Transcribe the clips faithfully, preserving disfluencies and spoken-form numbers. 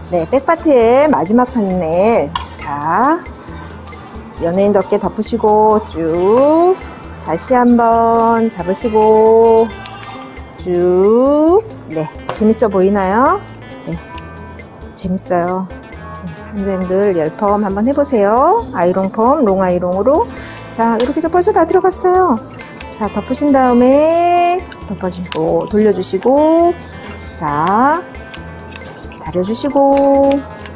네, 백파트의 마지막 판넬. 자, 연예인 덮개 덮으시고 쭉 다시 한번 잡으시고 쭉. 네, 재밌어 보이나요? 네, 재밌어요. 네, 선생님들 열펌 한번 해보세요. 아이롱펌, 롱 아이롱으로. 자, 이렇게 해서 벌써 다 들어갔어요. 자, 덮으신 다음에 덮어주시고 돌려주시고, 자, 다려주시고,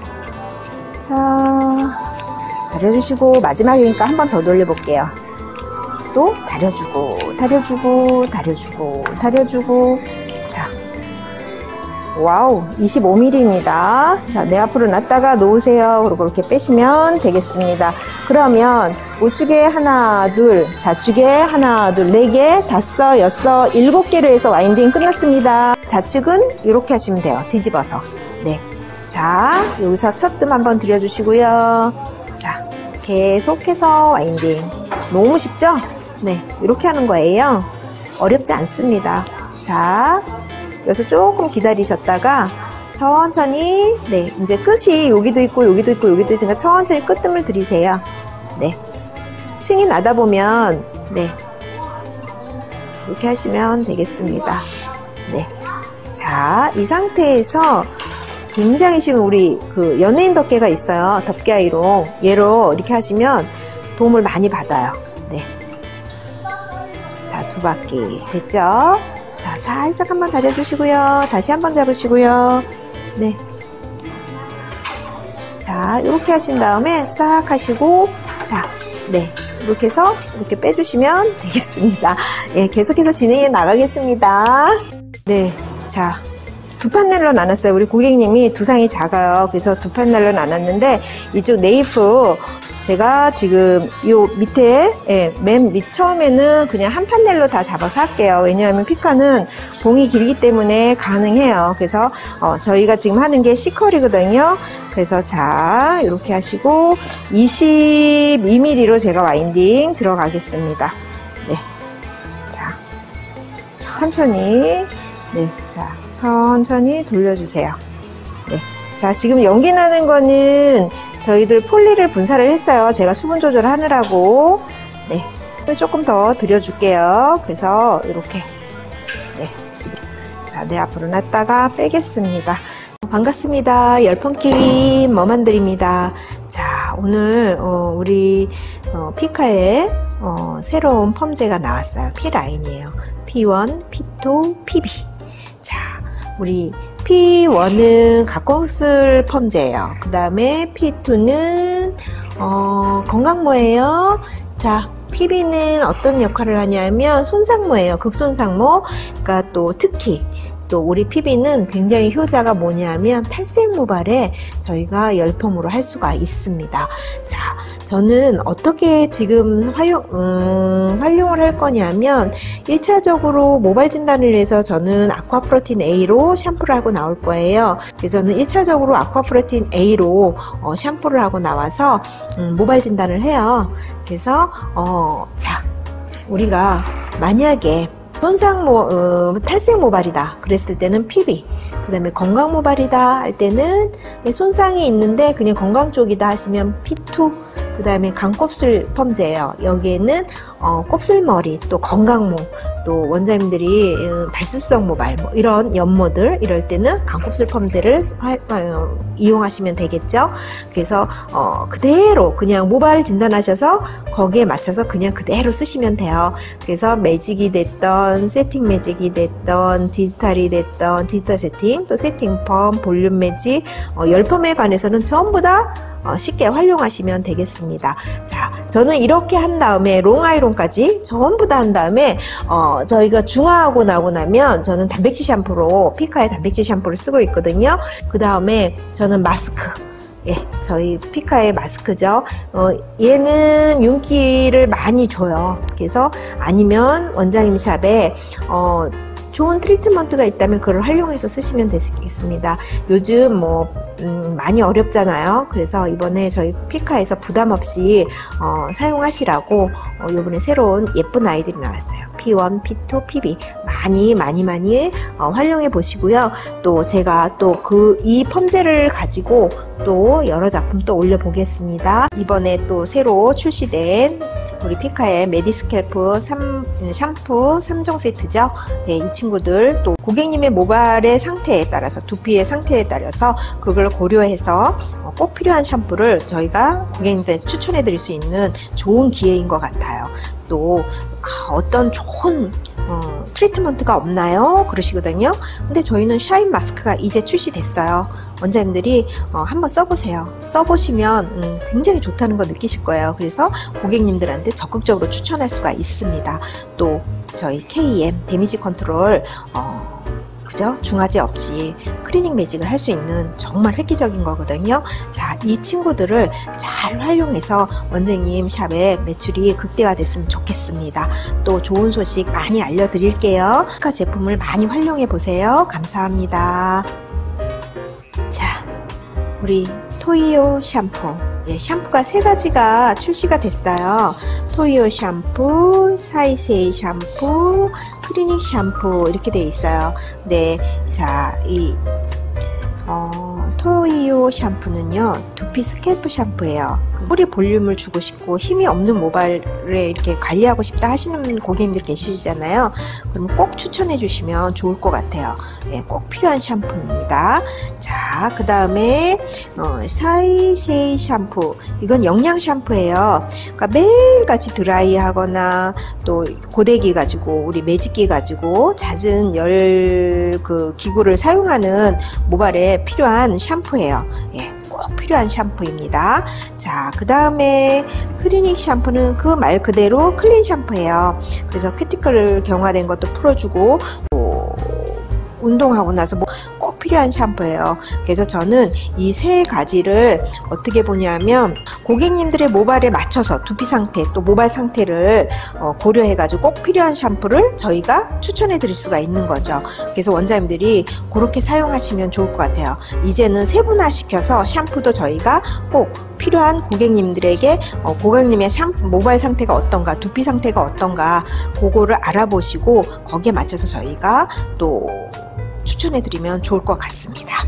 자, 다려주시고, 마지막이니까 한 번 더 돌려볼게요. 또 다려주고 다려주고 다려주고 다려주고. 자, 와우, 이십오 밀리미터입니다 자, 내 앞으로 놨다가 놓으세요. 그리고 이렇게 빼시면 되겠습니다. 그러면 우측에 하나 둘, 좌측에 하나 둘, 네 개, 다섯, 여섯, 일곱 개로 해서 와인딩 끝났습니다. 좌측은 이렇게 하시면 돼요. 뒤집어서. 네, 자, 여기서 첫 뜸 한번 들여주시고요. 자, 계속해서 와인딩. 너무 쉽죠? 네, 이렇게 하는 거예요. 어렵지 않습니다. 자, 여기서 조금 기다리셨다가 천천히, 네, 이제 끝이 여기도 있고 여기도 있고 여기도 있으니까 천천히 끝뜸을 들이세요. 네, 층이 나다 보면, 네, 이렇게 하시면 되겠습니다. 네, 자, 이 상태에서 굉장히 쉬운 우리 그 연예인 덮개가 있어요. 덮개 아이롱. 얘로 이렇게 하시면 도움을 많이 받아요. 네, 자, 두 바퀴 됐죠? 자, 살짝 한번 다려주시고요. 다시 한번 잡으시고요. 네, 자, 이렇게 하신 다음에 싹 하시고, 자, 네, 이렇게 해서 이렇게 빼주시면 되겠습니다. 예, 계속해서 진행해 나가겠습니다. 네, 자, 두 판넬로 나눴어요. 우리 고객님이 두상이 작아요. 그래서 두 판넬로 나눴는데, 이쪽 네이프 제가 지금 요 밑에, 예, 맨 밑 처음에는 그냥 한 판넬로 다 잡아서 할게요. 왜냐하면 피카는 봉이 길기 때문에 가능해요. 그래서 어, 저희가 지금 하는 게 C컬이거든요. 그래서 자, 이렇게 하시고 이십이 밀리미터로 제가 와인딩 들어가겠습니다. 네, 자, 천천히, 네, 자, 천천히 돌려주세요. 네, 자, 지금 연기 나는 거는 저희들 폴리를 분사를 했어요. 제가 수분 조절을 하느라고. 네, 조금 더 들여줄게요. 그래서 이렇게, 네, 자, 내 앞으로 놨다가 빼겠습니다. 반갑습니다. 열펌키 머만들입니다. 자, 오늘 어, 우리 어, 피카의 어, 새로운 펌제가 나왔어요. P라인이에요. 피 원, 피 투, 피 비. 자, 우리 피 원은 가까웠을 펌제예요. 그 다음에 피 투는 어, 건강모예요. 자, 피 비는 어떤 역할을 하냐면 손상모예요. 극손상모. 그러니까 또 특히 또 우리 피 비는 굉장히 효자가 뭐냐면 탈색 모발에 저희가 열펌으로 할 수가 있습니다. 자, 저는 어떻게 지금 활용, 음, 활용을 할 거냐면 일 차적으로 모발 진단을 해서 저는 아쿠아프로틴 A로 샴푸를 하고 나올 거예요. 그래서 저는 일 차적으로 아쿠아프로틴 A로 어, 샴푸를 하고 나와서 음, 모발 진단을 해요. 그래서 어, 자, 우리가 만약에 손상 모, 어, 탈색 모발이다 그랬을 때는 피 비, 그 다음에 건강 모발이다 할 때는 손상이 있는데 그냥 건강 쪽이다 하시면 피 투, 그 다음에 강곱슬 펌제예요. 여기에는 어, 곱슬머리, 또 건강모, 또 원장님들이 음, 발수성 모발 뭐 이런 연모들 이럴 때는 강곱슬 펌제를 하, 어, 이용하시면 되겠죠. 그래서 어, 그대로 그냥 모발 진단하셔서 거기에 맞춰서 그냥 그대로 쓰시면 돼요. 그래서 매직이 됐던 세팅 매직이 됐던 디지털이 됐던 디지털 세팅, 또 세팅 펌, 볼륨 매직, 어, 열펌에 관해서는 전부 다 어, 쉽게 활용하시면 되겠습니다. 자, 저는 이렇게 한 다음에 롱 아이롱까지 전부 다 한 다음에 어, 저희가 중화하고 나고 나면 저는 단백질 샴푸로 피카의 단백질 샴푸를 쓰고 있거든요. 그 다음에 저는 마스크, 예, 저희 피카의 마스크죠. 어, 얘는 윤기를 많이 줘요. 그래서 아니면 원장님 샵에 어, 좋은 트리트먼트가 있다면 그걸 활용해서 쓰시면 되겠습니다. 요즘 뭐 음, 많이 어렵잖아요. 그래서 이번에 저희 피카에서 부담 없이 어, 사용하시라고 어, 이번에 새로운 예쁜 아이들이 나왔어요. 피원, 피투, 피비 많이 많이 많이 어, 활용해 보시고요. 또 제가 또 그 이 펌젤을 가지고 또 여러 작품 또 올려보겠습니다. 이번에 또 새로 출시된 우리 피카의 메디스캘프 삼, 샴푸 삼 종 세트죠. 네, 이 친구들 또 고객님의 모발의 상태에 따라서 두피의 상태에 따라서 그걸 고려해서 꼭 필요한 샴푸를 저희가 고객님들한테 추천해 드릴 수 있는 좋은 기회인 것 같아요. 또 아, 어떤 좋은 어, 트리트먼트가 없나요? 그러시거든요. 근데 저희는 샤인 마스크가 이제 출시됐어요. 원장님들이 어, 한번 써보세요. 써보시면 음, 굉장히 좋다는 거 느끼실 거예요. 그래서 고객님들한테 적극적으로 추천할 수가 있습니다. 또 저희 케이엠 데미지 컨트롤 어, 그죠? 중화제 없이 클리닝 매직을 할 수 있는 정말 획기적인 거거든요. 자, 이 친구들을 잘 활용해서 원장님 샵에 매출이 극대화됐으면 좋겠습니다. 또 좋은 소식 많이 알려드릴게요. 피카 제품을 많이 활용해 보세요. 감사합니다. 자, 우리 토이오 샴푸. 예, 샴푸가 세 가지가 출시가 됐어요. 토이오 샴푸, 사이세이 샴푸, 클리닉 샴푸 이렇게 되어 있어요. 네, 자, 이 어, 토이오 샴푸는요 두피 스캘프 샴푸예요. 뿌리 볼륨을 주고 싶고 힘이 없는 모발에 이렇게 관리하고 싶다 하시는 고객님들 계시잖아요. 그럼 꼭 추천해 주시면 좋을 것 같아요. 네, 꼭 필요한 샴푸입니다. 자, 그 다음에 어, 사이세이 샴푸. 이건 영양 샴푸예요. 그러니까 매일같이 드라이 하거나 또 고데기 가지고 우리 매직기 가지고 잦은 열 그 기구를 사용하는 모발에 필요한 샴푸예요. 예. 꼭 필요한 샴푸입니다. 자, 그 다음에 클리닉 샴푸는 그 말 그대로 클린 샴푸예요. 그래서 큐티클을 경화된 것도 풀어주고 뭐 운동하고 나서 뭐 꼭 필요한 샴푸예요. 그래서 저는 이 세 가지를 어떻게 보냐면 고객님들의 모발에 맞춰서 두피 상태 또 모발 상태를 어, 고려해 가지고 꼭 필요한 샴푸를 저희가 추천해 드릴 수가 있는 거죠. 그래서 원장님들이 그렇게 사용하시면 좋을 것 같아요. 이제는 세분화 시켜서 샴푸도 저희가 꼭 필요한 고객님들에게 어, 고객님의 샴푸 모발 상태가 어떤가 두피 상태가 어떤가 그거를 알아보시고 거기에 맞춰서 저희가 또 추천해드리면 좋을 것 같습니다.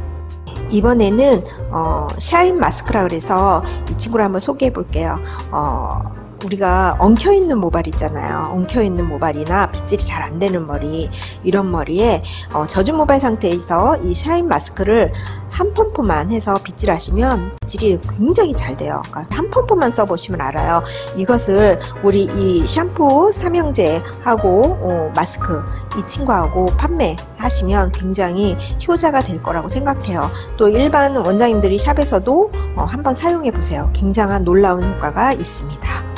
이번에는 어, 샤인 마스크라 그래서 이 친구를 한번 소개해 볼게요. 어, 우리가 엉켜있는 모발 있잖아요. 엉켜있는 모발이나 빗질이 잘 안되는 머리 이런 머리에 어, 젖은 모발 상태에서 이 샤인 마스크를 한 펌프만 해서 빗질하시면 빗질이 굉장히 잘 돼요. 그러니까 한 펌프만 써보시면 알아요. 이것을 우리 이 샴푸 삼형제하고 어, 마스크 이 친구하고 판매하시면 굉장히 효자가 될 거라고 생각해요. 또 일반 원장님들이 샵에서도 어, 한번 사용해 보세요. 굉장한 놀라운 효과가 있습니다.